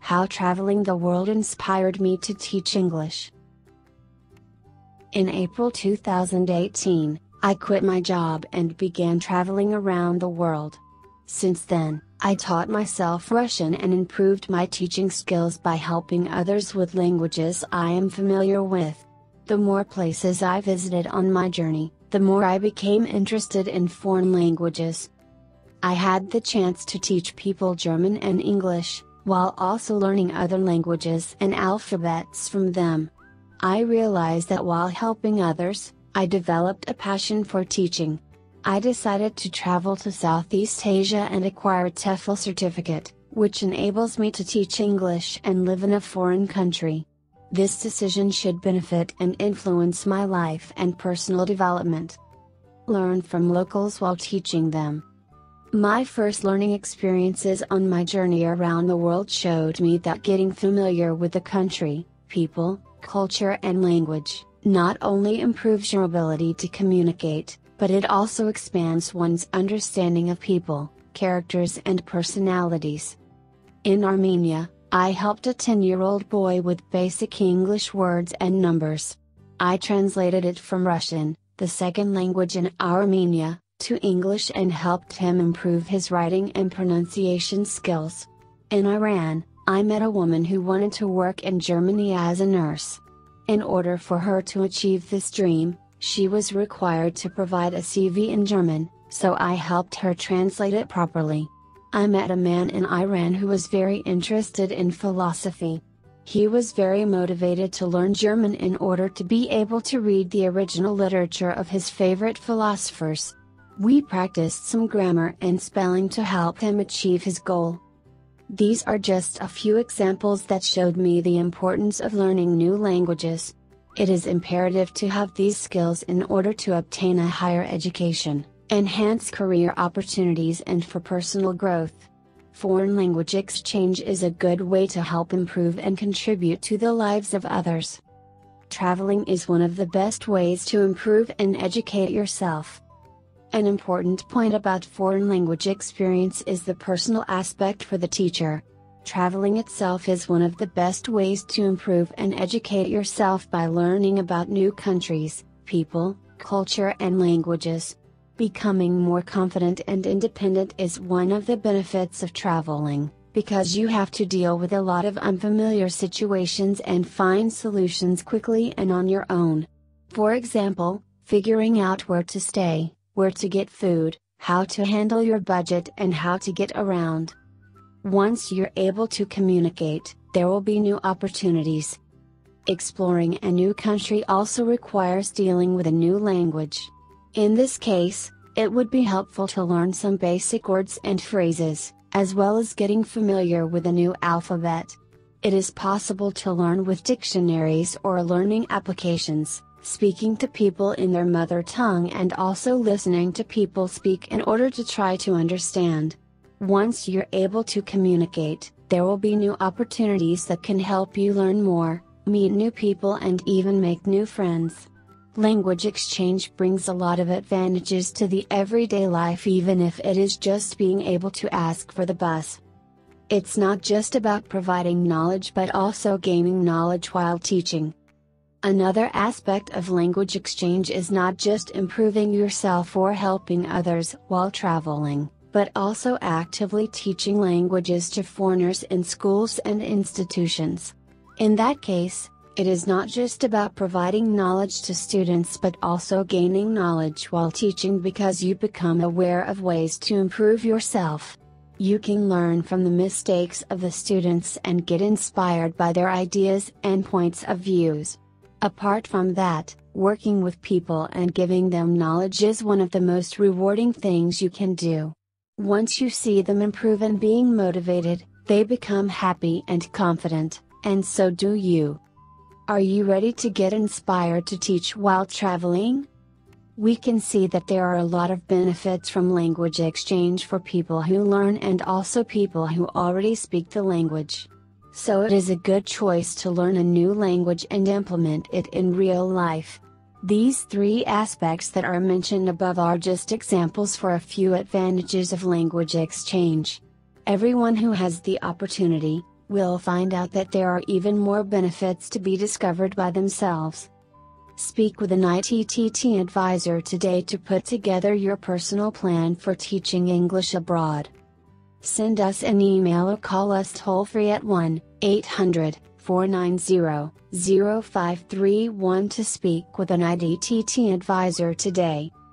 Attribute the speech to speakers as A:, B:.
A: How traveling the world inspired me to teach English. In April 2018, I quit my job and began traveling around the world. Since then, I taught myself Russian and improved my teaching skills by helping others with languages I am familiar with. The more places I visited on my journey, the more I became interested in foreign languages. I had the chance to teach people German and English, while also learning other languages and alphabets from them. I realized that while helping others, I developed a passion for teaching. I decided to travel to Southeast Asia and acquire a TEFL certificate, which enables me to teach English and live in a foreign country. This decision should benefit and influence my life and personal development. Learn from locals while teaching them. My first learning experiences on my journey around the world showed me that getting familiar with the country, people, culture and language, not only improves your ability to communicate, but it also expands one's understanding of people, characters and personalities. In Armenia, I helped a 10-year-old boy with basic English words and numbers. I translated it from Russian, the second language in Armenia, to English and helped him improve his writing and pronunciation skills. In Iran, I met a woman who wanted to work in Germany as a nurse. In order for her to achieve this dream, she was required to provide a CV in German, so I helped her translate it properly. I met a man in Iran who was very interested in philosophy. He was very motivated to learn German in order to be able to read the original literature of his favorite philosophers. We practiced some grammar and spelling to help him achieve his goal. These are just a few examples that showed me the importance of learning new languages. It is imperative to have these skills in order to obtain a higher education, enhance career opportunities and for personal growth. Foreign language exchange is a good way to help improve and contribute to the lives of others. Traveling is one of the best ways to improve and educate yourself. An important point about foreign language experience is the personal aspect for the teacher. Traveling itself is one of the best ways to improve and educate yourself by learning about new countries, people, culture and languages. Becoming more confident and independent is one of the benefits of traveling, because you have to deal with a lot of unfamiliar situations and find solutions quickly and on your own. For example, figuring out where to stay, where to get food, how to handle your budget and how to get around. Once you're able to communicate, there will be new opportunities. Exploring a new country also requires dealing with a new language. In this case, it would be helpful to learn some basic words and phrases, as well as getting familiar with a new alphabet. It is possible to learn with dictionaries or learning applications, speaking to people in their mother tongue and also listening to people speak in order to try to understand. Once you're able to communicate, there will be new opportunities that can help you learn more, meet new people and even make new friends. Language exchange brings a lot of advantages to the everyday life, even if it is just being able to ask for the bus. It's not just about providing knowledge but also gaining knowledge while teaching. Another aspect of language exchange is not just improving yourself or helping others while traveling, but also actively teaching languages to foreigners in schools and institutions. In that case, it is not just about providing knowledge to students but also gaining knowledge while teaching, because you become aware of ways to improve yourself. You can learn from the mistakes of the students and get inspired by their ideas and points of views. Apart from that, working with people and giving them knowledge is one of the most rewarding things you can do. Once you see them improve and being motivated, they become happy and confident, and so do you. Are you ready to get inspired to teach while traveling? We can see that there are a lot of benefits from language exchange for people who learn and also people who already speak the language. So it is a good choice to learn a new language and implement it in real life. These three aspects that are mentioned above are just examples for a few advantages of language exchange. Everyone who has the opportunity, will find out that there are even more benefits to be discovered by themselves. Speak with an ITTT advisor today to put together your personal plan for teaching English abroad. Send us an email or call us toll-free at 1-800-490-0531 to speak with an ITTT advisor today.